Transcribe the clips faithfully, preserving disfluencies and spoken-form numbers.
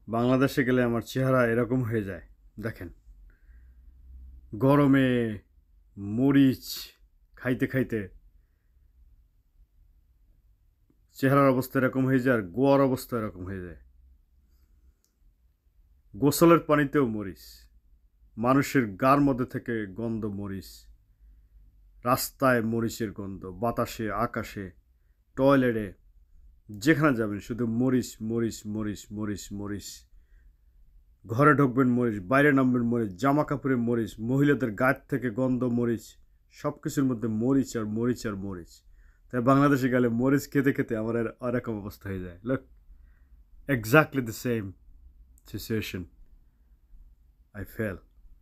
বাংলাদেশে গেলে আমার চেহারা এরকম হয়ে যায় দেখেন গরমে মরিচ খাইতে খাইতে চেহারার অবস্থা এরকম হয়ে যায় আর গোয়ার অবস্থা এরকম হয়ে যায় গোসলের পানিতেও মরিচ মানুষের গার মধ্যে থেকে গন্ধ মরিচ রাস্তায় মরিচের গন্ধ বাতাসে আকাশে টয়লেটে যেখানে যাবেন শুধু মরিচ মরিচ মরিচ মরিচ মরিচ ঘরে ঢুকবেন মরিচ বাইরে নামবেন মরিচ জামা কাপড়ে মরিচ মহিলাদের গায়ের থেকে গন্ধ মরিচ সব কিছুর মধ্যে মরিচ আর মরিচ আর মরিচ তাই বাংলাদেশে গেলে মরিচ খেতে খেতে আমার এরকম অবস্থা হয়ে যায় look exactly the same situation I feel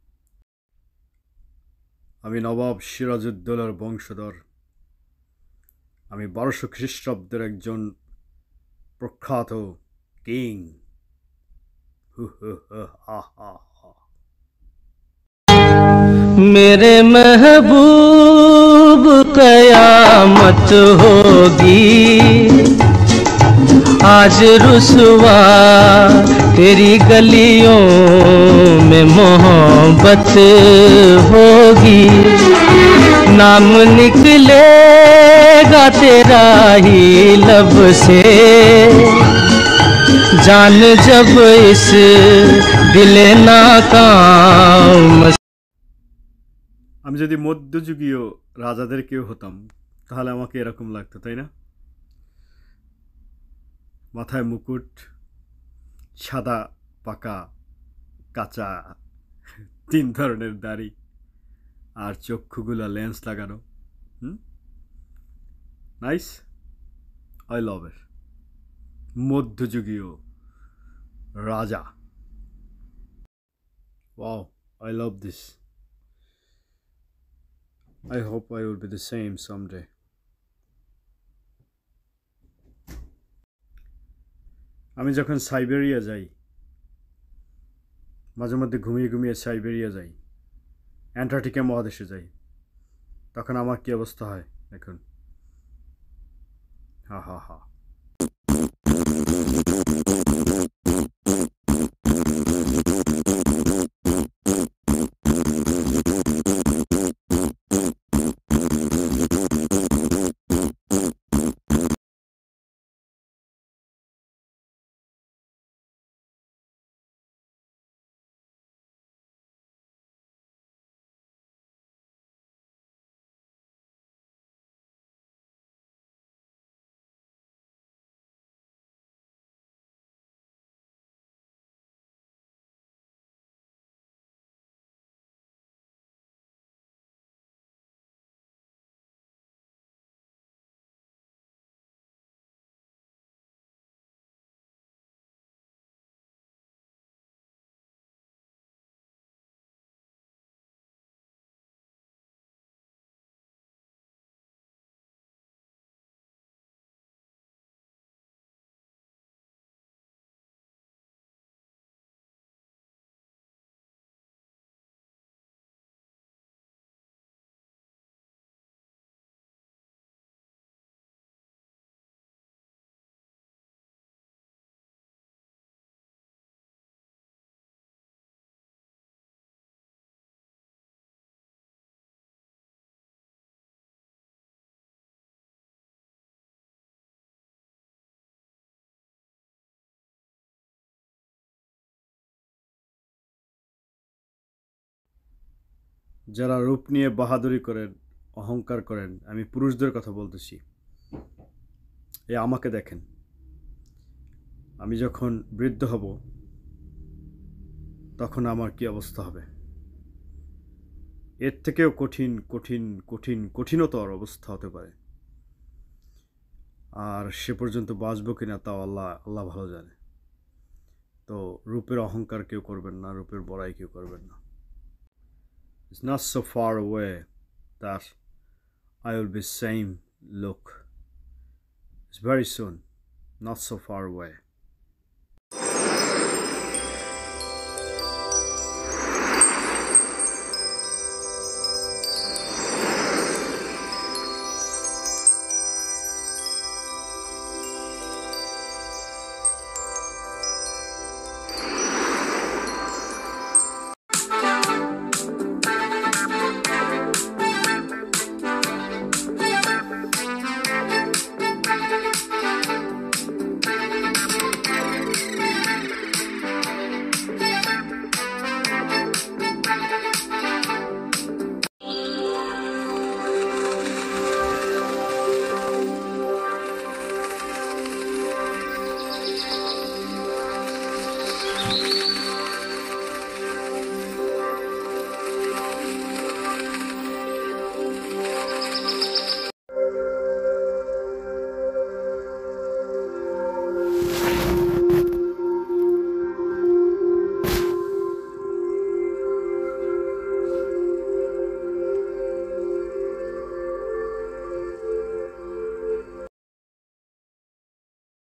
আমি নবাব সিরাজউদ্দৌলার বংশধর আমি বারোশো খ্রিস্টাব্দের একজন প্রখ্যাত কিং मेरे महबूब कयामत होगी आज रुसवा तेरी गलियों में मोहब्बत होगी नाम निकलेगा तेरा ही लब से जान जब इस दिले नाकाम আমি যদি মধ্যযুগীয় রাজাদের কেউ হতাম তাহলে আমাকে এরকম লাগতো তাই না মাথায় মুকুট সাদা পাকা কাঁচা তিন ধরনের দাড়ি আর চক্ষুগুলা লেন্স লাগানো হুম নাইস আই লাভ ইট মধ্যযুগীয় রাজা wow I love this I hope I will be the same someday. আমি যখন সাইবেরিয়া যাই মাঝে মধ্যে ঘুমিয়ে ঘুমিয়ে সাইবেরিয়া যাই অ্যান্টার্কটিকা মহাদেশে যাই তখন আমার কি অবস্থা হয় দেখুন হা হা হা যারা রূপ নিয়ে বাহাদুরি করেন অহংকার করেন আমি পুরুষদের কথা বলতেছি এই আমাকে দেখেন আমি যখন বৃদ্ধ হব তখন আমার কি অবস্থা হবে এর থেকেও কঠিন কঠিন কঠিন কঠিনতর অবস্থা হতে পারে আর সে পর্যন্ত বাঁচব কিনা তাও আল্লাহ আল্লাহ ভালো জানে তো রূপের অহংকার কেউ করবেন না রূপের বড়াই কেউ করবেন না It's not so far away that I will be same look. It's very soon, not so far away.